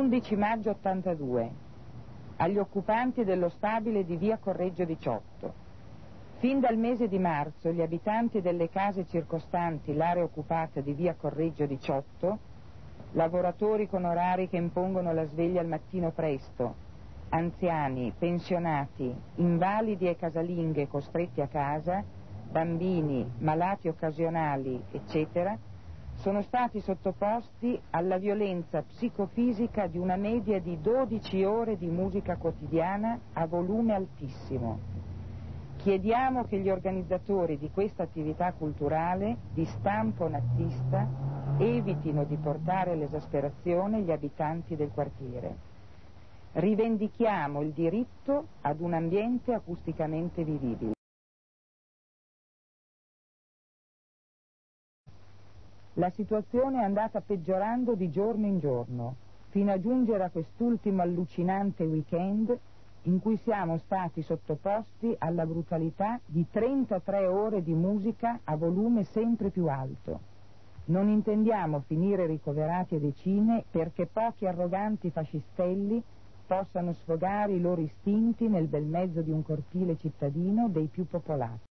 L'11 maggio 82, agli occupanti dello stabile di via Correggio 18. Fin dal mese di marzo gli abitanti delle case circostanti l'area occupata di via Correggio 18, lavoratori con orari che impongono la sveglia al mattino presto, anziani, pensionati, invalidi e casalinghe costretti a casa, bambini, malati occasionali, eccetera, sono stati sottoposti alla violenza psicofisica di una media di 12 ore di musica quotidiana a volume altissimo. Chiediamo che gli organizzatori di questa attività culturale di stampo nazista evitino di portare all'esasperazione gli abitanti del quartiere. Rivendichiamo il diritto ad un ambiente acusticamente vivibile. La situazione è andata peggiorando di giorno in giorno, fino a giungere a quest'ultimo allucinante weekend in cui siamo stati sottoposti alla brutalità di 33 ore di musica a volume sempre più alto. Non intendiamo finire ricoverati a decine perché pochi arroganti fascistelli possano sfogare i loro istinti nel bel mezzo di un cortile cittadino dei più popolati.